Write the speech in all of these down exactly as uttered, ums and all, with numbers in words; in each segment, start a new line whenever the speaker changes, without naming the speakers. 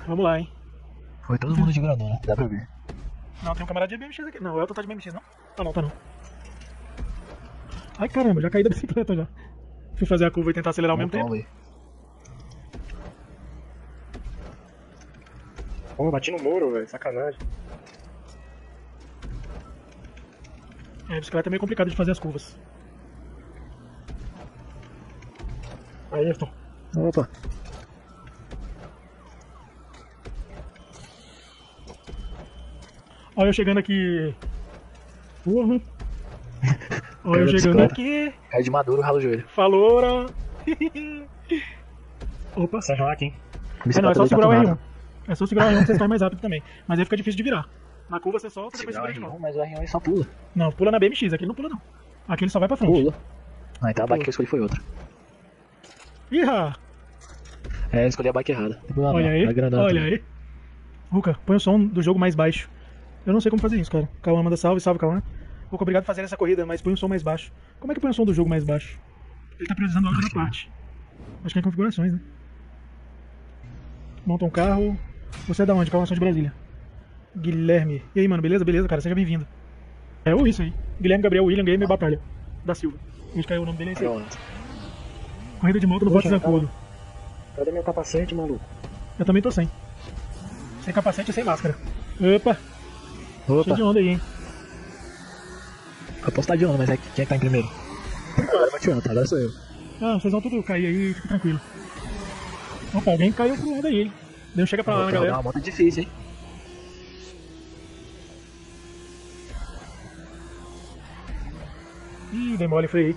Vamos lá, hein.
Foi todo mundo de grandona, dá pra ver.
Não, tem um camarada de B M X aqui. Não, o Elton tá de B M X, não? Tá não, tá não. Ai, caramba, já caí da bicicleta já. Fui fazer a curva e tentar acelerar ao mesmo tempo.
Aí.
Pô, bati no muro, velho. Sacanagem.
É, a bicicleta é meio complicado de fazer as curvas. Aí, Elton.
Opa.
Olha eu chegando aqui. Porra. Olha eu
Caiu da
chegando
bicicleta.
aqui.
Cai de maduro, rala o joelho.
Falou, ora. Opa.
Sérgio Hacking.
É, não, é só segurar o R um.
R
É só segurar o R um que você sai mais rápido também. Mas aí fica difícil de virar. Na curva você solta e depois
Segurar o
segura de
R um,
novo.
mas o R um aí só pula.
Não, pula na B M X, aqui ele não pula não. Aqui ele só vai pra frente.
Pula. Ah, então a bike que eu escolhi foi outra.
Ih,
É, eu escolhi a bike errada.
olha aí, olha aí. Ruka, põe o som do jogo mais baixo. Eu não sei como fazer isso, cara. Cauã manda salve, salve Cauã. Ruka, obrigado por fazer essa corrida, mas põe o som mais baixo. Como é que põe o som do jogo mais baixo? Ele tá priorizando o áudio da parte. Acho que é em configurações, né? Monta um carro. Você é da onde? Cauã, sou de Brasília. Guilherme. E aí, mano, beleza? Beleza, cara, seja bem-vindo. É ou isso aí. Guilherme, Gabriel, William, Game e Batalha. Da Silva. A gente caiu o nome dele é esse aí.
Pronto.
Corrida de moto no Bote
Poxa,
Desacordo.
Cadê meu capacete, maluco?
Eu também tô sem. Sem capacete e sem máscara. Opa, cheio
Opa,
de onda aí, hein?
eu posso estar de onda, mas é que- quem é que tá em primeiro? Agora bati onda, agora sou eu.
Ah, vocês vão tudo cair aí, fica tranquilo. Opa, alguém caiu pro lado aí, hein? Deu chega pra lá, né,
Opa,
galera?
uma moto difícil, hein?
Ih, dei mole, freio aí.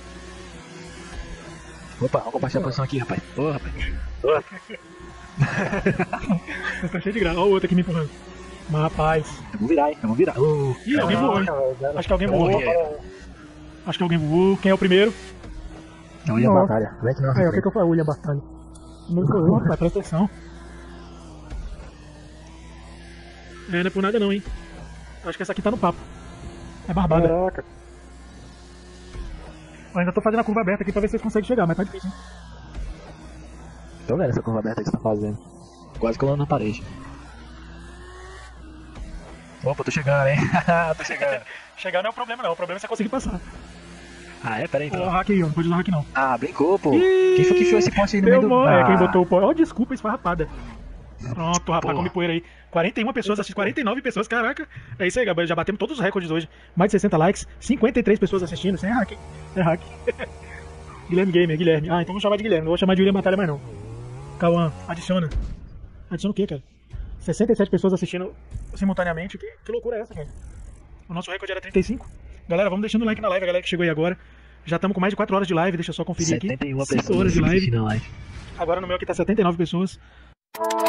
Opa, vamos compartilhar a posição aqui, rapaz. Ô, rapaz.
Você tá cheio de graça. Olha o outro aqui me empurrando. Mas, rapaz.
Eu vou virar, hein? Eu vou virar. Ô,
Ih, alguém voou, hein?
Caraca,
Acho que alguém
eu
voou.
morri.
Acho que alguém voou. Quem é o primeiro?
Eu ia
Nossa.
batalha. Vem que não.
É, o que que eu falei? William Batalha. Primeiro foi eu, rapaz, presta atenção. É, não é por nada não, hein? Acho que essa aqui tá no papo. É barbada.
Caraca.
Eu ainda tô fazendo a curva aberta aqui pra ver se vocês conseguem chegar, mas tá difícil, hein?
Tô vendo essa curva aberta aí que você tá fazendo. Quase colando na parede. Opa, tô chegando, hein? Tô chegando.
Chegar não é o problema não, o problema é você conseguir passar.
Ah, é? Pera aí,
Ó,
então.
hack aí, ó, não pode usar hack não.
Ah, brincou, pô.
Ih,
Quem foi que enfiou esse poste aí no
Deu
meio do...
mole, é, quem
Ah,
botou o pó. Ó, desculpa, esfarrapada. Pronto, rapaz,
Porra.
come poeira aí. quarenta e uma pessoas assistindo, quarenta e nove pessoas, caraca. É isso aí, Gabriel, já batemos todos os recordes hoje. Mais de sessenta likes, cinquenta e três pessoas assistindo, sem hack, hein? É hack. Guilherme Gamer, Guilherme. Ah, então vou chamar de Guilherme, não vou chamar de William Batalha mais não. Cauã, adiciona. Adiciona o quê, cara? sessenta e sete pessoas assistindo simultaneamente. Que, que loucura é essa, gente? O nosso recorde era trinta e cinco. Galera, vamos deixando o like na live, a galera que chegou aí agora. Já estamos com mais de quatro horas de live, deixa eu só conferir aqui.
setenta e uma
cinco
pessoas
horas de live.
assistindo a live.
Agora no meu aqui tá setenta e nove pessoas.